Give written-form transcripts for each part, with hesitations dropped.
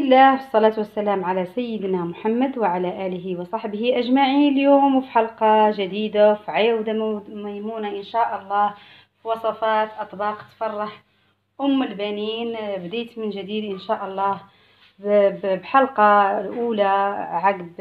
الله والصلاة والسلام على سيدنا محمد وعلى آله وصحبه أجمعين. اليوم في حلقة جديدة في عودة ميمونة إن شاء الله، في وصفات أطباق تفرح أم البنين. بديت من جديد إن شاء الله بحلقة الأولى عقب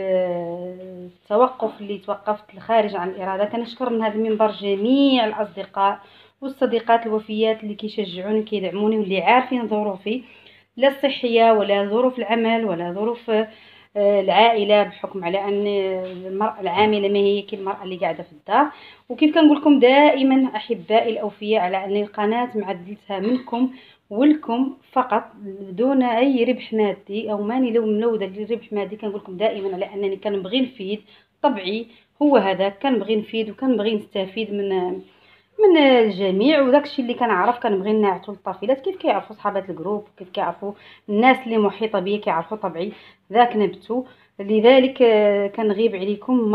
التوقف اللي توقفت الخارج عن الإرادة. كنشكر من هذا المنبر جميع الأصدقاء والصديقات الوفيات اللي كيشجعوني كيدعموني واللي عارفين ظروفي، لا الصحية ولا ظروف العمل ولا ظروف العائلة، بحكم على أن المرأة العاملة ما هي كالمرأة اللي قاعدة في الدار. وكيف كنقول لكم دائما أحبائي الأوفياء، على أن القناة معدلتها منكم ولكم فقط دون أي ربح مادي، أو ماني لو منودة للربح مادي. كنقول لكم دائما على أنني كنبغي نفيد، طبعي هو هذا، كنبغي نفيد وكنبغي نستفيد من الجميع. وداك الشيء اللي كنعرف كنبغي نعطو للطفيلات، كيف كيعرفوا صحابات الجروب وكيف كيعرفوا الناس اللي محيطه بيا كيعرفوا طبعي ذاك نبتو. لذلك كنغيب عليكم،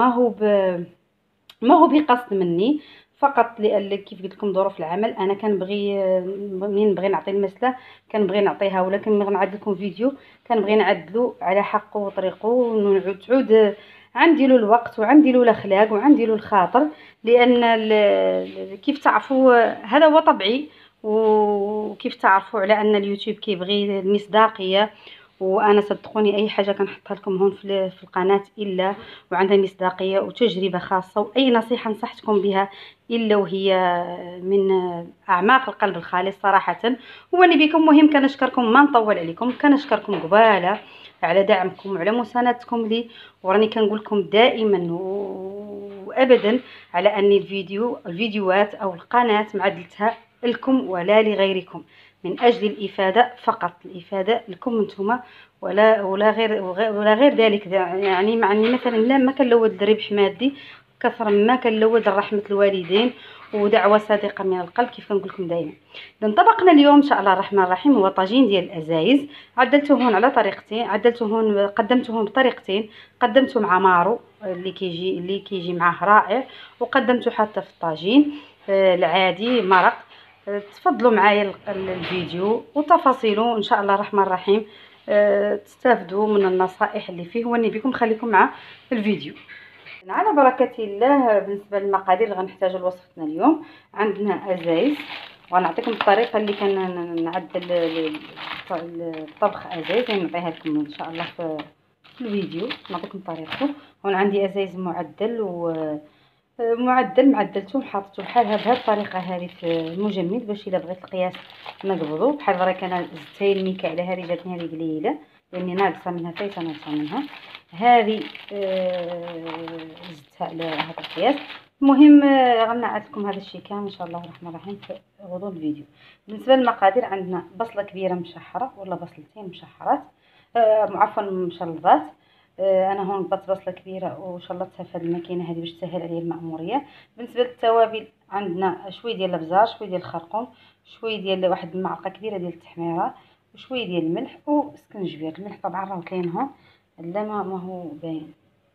ما هو بقصد مني، فقط لان كيف قلت لكم ظروف العمل. انا كنبغي منين نبغي نعطي المسله كنبغي نعطيها، ولكن ملي غنعدل لكم فيديو كنبغي نعدلو على حقه وطريقه، تعود عندي له الوقت وعندي له الاخلاق وعندي له الخاطر، لان كيف تعرفوا هذا هو طبعي. وكيف تعرفوا على ان اليوتيوب كيبغي المصداقيه، وانا صدقوني اي حاجه كنحطها لكم هون في القناه الا وعندها مصداقيه وتجربه خاصه، واي نصيحه نصحتكم بها الا وهي من اعماق القلب الخالص صراحه. واني بكم مهم كنشكركم، ما نطول عليكم، كنشكركم قباله على دعمكم وعلى مساندتكم لي. وراني كنقول لكم دائما وابدا على ان الفيديوهات او القناه معدلتها لكم ولا لغيركم، من اجل الافاده فقط، الافاده لكم انتم ولا غير ذلك. يعني معني مثلا لا ما كنلود الربح مادي كثر ما كنلود رحمه الوالدين ودعوه صادقه من القلب، كيف كنقول لكم دائما. طبقنا اليوم ان شاء الله الرحمن الرحيم هو طاجين ديال الازايز. عدلته هون على طريقتين، عدلته هون قدمته هون بطريقتين، قدمته مع مارو اللي كيجي معاه رائع، وقدمته حتى في الطاجين العادي مرق. تفضلوا معايا الفيديو وتفاصيله ان شاء الله الرحمن الرحيم، تستافدوا من النصائح اللي فيه. واني بكم خليكم مع الفيديو على بركه الله. بالنسبه للمقادير اللي غنحتاجها لوصفتنا اليوم، عندنا ازايز، ونعطيكم الطريقه اللي كنعدل الطبخ ازايز، يعني نعطيها لكم ان شاء الله في الفيديو، نعطيكم طريقته. هون عندي ازايز معدلته حاطته بحالها بهذه الطريقه هذه في المجمد، باش الا بغيت القياس نقبضو. بحال راك انا زدت الميكه على هذه، جاتني هذه قليله لاني ناقصه منها فايته ناقصه منها هذه، زدتها على هذا القياس. المهم غنعاد لكم هذا الشيء كامل ان شاء الله الرحمن الرحيم في غضون الفيديو. بالنسبه للمقادير، عندنا بصله كبيره مشحره ولا بصلتين مشحرات، عفوا مشلضات. انا هون ضبطت بصله كبيره وشلطتها في هذه الماكينه هذه باش تسهل عليا المأموريه. بالنسبه للتوابل، عندنا شويه ديال الابزار، شويه ديال الخرقوم، شويه ديال واحد المعلقه كبيره ديال التحميره، وشويه ديال الملح وسكنجبير. الملح طبعا راه كاين هون، لا ما هو باين.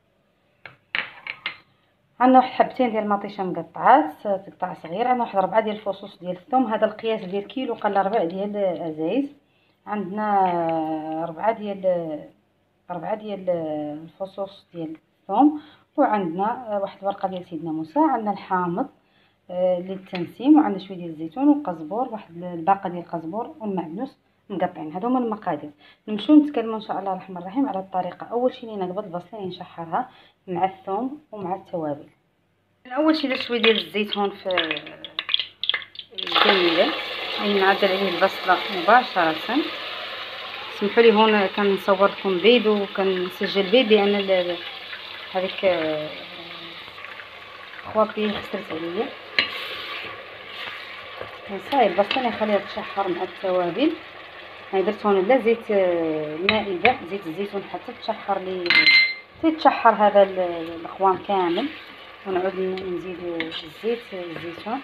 عندنا واحد حبتين ديال المطيشه مقطعات تقطع صغير. عندنا واحد 4 ديال الفصوص ديال الثوم، هذا القياس ديال كيلو قل ربع ديال الازايز. عندنا 4 ديال الفصوص ديال الثوم. وعندنا واحد ورقه ديال سيدنا موسى. عندنا الحامض للتنسيم، وعندنا شويه ديال الزيتون والقزبور، واحد الباقه ديال القزبور والمعدنوس مقطعين. هادو هما المقادير. نمشيو نتكلموا ان شاء الله الرحمن الرحيم على الطريقه. اول شيء نقبض البصله نشحرها مع الثوم ومع التوابل. اول شيء درت شويه ديال الزيت هون في الجميله، يعني نعدل عليه البصله مباشره. سمحوا لي هون كنصور لكم بيض وكنسجل بيض لان هذيك خواتي خسرت عليا. صايب البصله نخليها تشحر مع التوابل. هاي درت هون لا زيت مائده، زيت الزيتون حتى تشحر لي، تشحر هذا القوام كامل. ونعود نزيد الزيت الزيتون،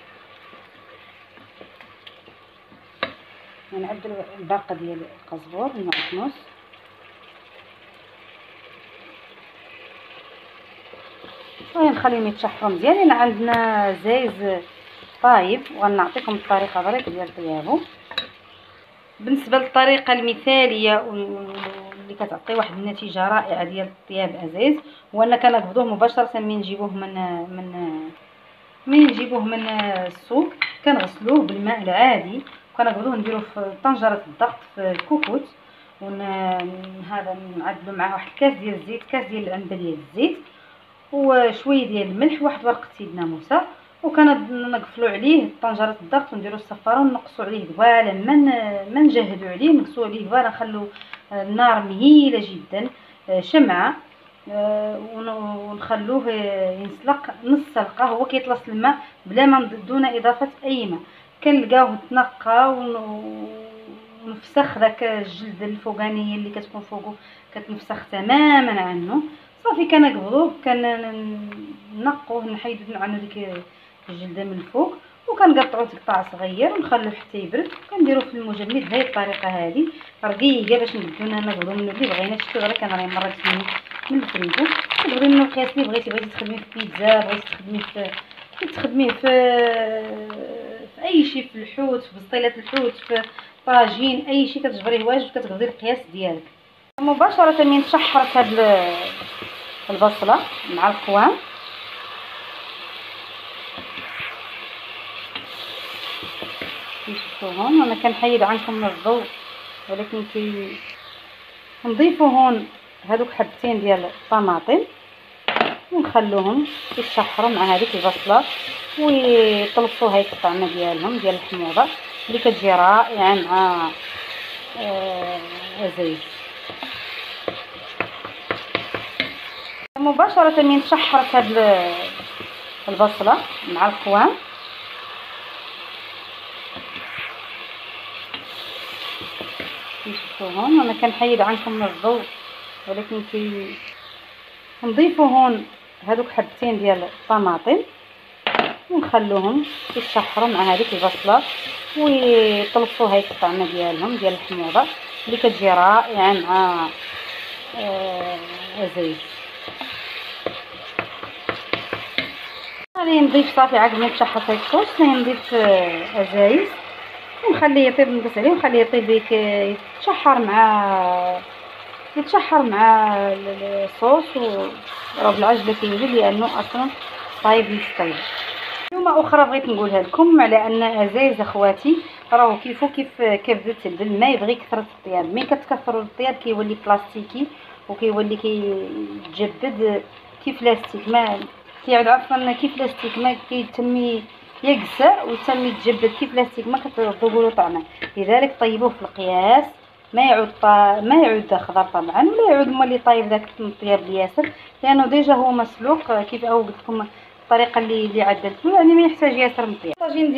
ونعدل الباقه ديال القزبور والمعدنوس. ونخليهم يتشحروا مزيان. لان عندنا زايز طايب، وغنعطيكم الطريقه برك ديال طيابو. بالنسبه للطريقه المثاليه واللي كتعطي واحد النتيجه رائعه ديال الطياب الازايز، هو ان كنقبضوه مباشره من نجيبوه من السوق. كنغسلوه بالماء العادي، وكنقبضوه نديروه في طنجره الضغط في الكوكوت، هذا نعدلو معاه واحد الكاس ديال الزيت، كاس ديال العنبه ديال الزيت، وشويه ديال الملح، وواحد ورقه سيدنا موسى، وكنقفلوا عليه طنجره الضغط ونديروا الصفاره ونقصوا عليه دوالا. ما نجهدوا عليه، نقصوا عليه دوالا، نخلوا النار مهيله جدا، شمعه، ونخلوه ينسلق نص سلقه. هو كيطلص الماء بلا ما دون اضافه اي ماء. كنلقاوه تنقى ونفسخ داك الجلد الفوقانيه اللي كتكون فوقه، كتنفسخ تماما عنه. صافي كنقبضوه، كنقوه، نحيدو عنه ديك الجلده من الفوق، وكنقطعوه تقطاع صغير ونخلوه حتى يبرد. كنديروه في المجمد بهذه الطريقه هذه رقيقه باش نقدروا منه اللي بغينا. شفتوا غير كنري مرات من الفريزر، تقدري منه القياس اللي بغيتي تخدميه في بيتزا، بغيتي تخدميه في اي شيء، في الحوت، في بسطيله الحوت، في طاجين، اي شيء كتجبريه واجد كتقضي القياس ديالك. مباشره من تشحرت هاد البصله مع القوام، شفتوا هون انا كنحيد عنكم من الضوء، ولكن نضيفوا هون هذوك حبتين ديال الطماطم ونخلوهم يتشحروا مع هذيك البصله ويطلصوا هاي الطعمه ديالهم ديال الحموضه اللي كتجي رائعه مع الزيت. مباشره من تشحرت هاد البصله مع القوام، شفتوا هون انا كنحيد عنكم من الضوء، ولكن نضيفوا هون هذوك حبتين ديال الطماطم ونخلوهم يتشحروا مع هذيك البصله ويطلصوا هاي الطعمه ديالهم ديال الحموضه اللي كتجي رائعه مع الزيت. غادي نضيف صافي عقب ما تشحر الكوس، نضيف ازايز ونخليه يطيب، نقص عليه ونخليه يطيب يتشحر مع الصوص ورب العجله كيوجد، لانه اصلا طايب يستوي. معلومه اخرى بغيت نقولها لكم على ان ازايز اخواتي راهو كيف كبده البن ما يبغي كثره الطياب. ملي كتكثروا الطياب كيولي بلاستيكي وكيولي كيتجبد كيف لاستيك، ما كيعود عفوا كيف لاستيك، ما كيتمي يقسى ويتم يتجبد كيف لاستيك، ما كتذوقوا له طعمه. لذلك طيبوه في القياس، ما يعود خضر طبعا، ولا يعود مولي طايب داك الطياب الياسر، لانه ديجا هو مسلوق كيف او قلت لكم الطريقه اللي عدلته، يعني ما يحتاج ياسر من الطياب. الطاجين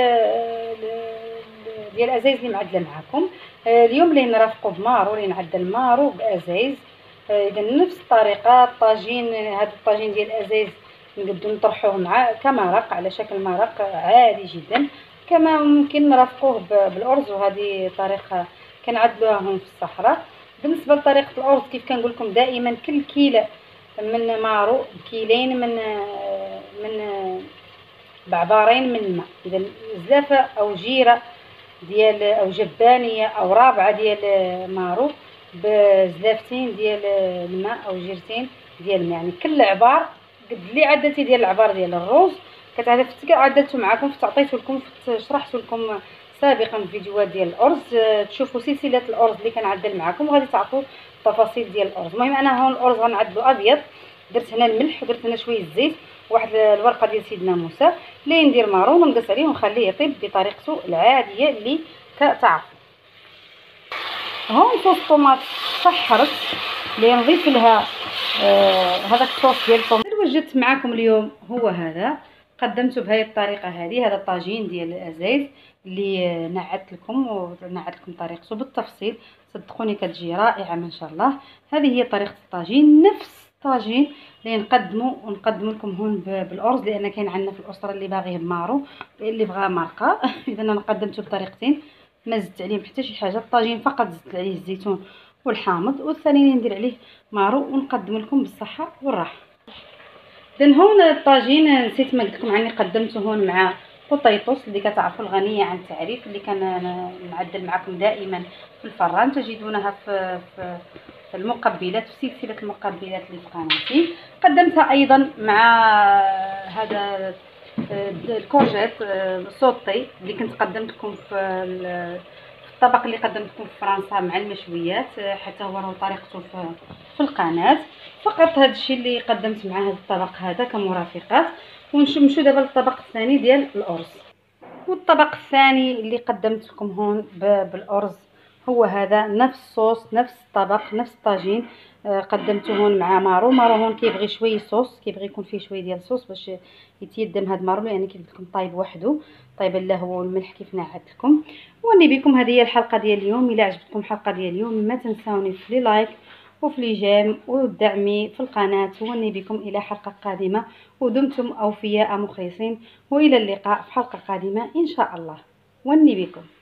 ديال الازايز اللي معدله معكم اليوم، اللي نرافقوا بمارو، اللي نعدل مارو بازايز. اذا نفس الطريقه الطاجين، هذا الطاجين ديال الازايز نقدروا نطرحوه مع كمرق على شكل مرق عادي جدا، كما ممكن نرافقوه بالارز، وهذه طريقه كنعدلوهم في الصحراء. بالنسبه لطريقه الارز كيف كنقول لكم دائما، كل كيلو من مارو بكيلين من بعبارين من الماء. اذا زلافه او جيره ديال او جبانيه او رابعه ديال مارو بزلافتين ديال الماء او جيرتين ديال الماء، يعني كل عبار قد اللي عدلتي ديال العبار ديال الروز كتعرف عدلته معكم، عطيته لكم، شرحت لكم سابقا في فيديوهات ديال الارز. تشوفوا سلسله الارز اللي كنعدل معكم وغادي تعرفوا التفاصيل ديال الارز. المهم انا هون الارز غنعدلو ابيض، درت هنا الملح ودرت هنا شويه الزيت وواحد الورقه ديال سيدنا موسى، اللي ندير مارون ونقص عليه ونخليه يطيب بطريقته العاديه اللي كتعرفوا. هون صوص طوماط شحرت اللي نضيف لها هذاك الصوص ديال الطوماط اللي وجدت معكم اليوم. هو هذا قدمته بهذه الطريقه هذه، هذا الطاجين ديال الازايز اللي نعدت لكم طريقته بالتفصيل. صدقوني كتجي رائعه ما شاء الله. هذه هي طريقه الطاجين، نفس الطاجين اللي ونقدم لكم هون بالارز، لان كاين عندنا في الاسره اللي باغيه بمارو اللي بغى مرقه. اذا انا قدمته بطريقتين، ما زدت عليه حتى شي حاجه. الطاجين فقط زدت عليه الزيتون والحامض، والثاني ندير عليه مارو ونقدم لكم بالصحه والراحه. اذا هون الطاجين نسيت ما قلت لكم عني قدمته هون مع قطيطس اللي كتعرفوا الغنيه عن التعريف، اللي كنعدل معكم دائما في الفران. تجدونها في المقبلات، في سلسله المقبلات اللي في قناتي. قدمتها ايضا مع هذا الكورجيت سوطي اللي كنت قدمت لكم في الطبق اللي قدمت لكم في فرنسا مع المشويات، حتى هو راه طريقته في القناه. فقط هذا الشيء اللي قدمت مع هذا الطبق هذا كمرافقات. ونمشيو دابا للطبق الثاني ديال الارز. والطبق الثاني اللي قدمت لكم هون بالارز هو هذا، نفس الصوص، نفس الطبق، نفس الطاجين. قدمته هون مع مارو. مارو هون كيبغي شويه صوص، كيبغي يكون فيه شويه ديال الصوص باش يتيدم هذا مارو، يعني كيف لكم طايب وحده، طايب لا هو والملح كيف نعدت لكم. وني بكم هذه هي الحلقه ديال اليوم. الا عجبتكم الحلقه ديال اليوم ما تنساوني في لي لايك وفي لي جيم ودعمي في القناه. وني بكم الى حلقه قادمه، ودمتم اوفياء مخلصين، والى اللقاء في حلقه قادمه ان شاء الله. وني بكم.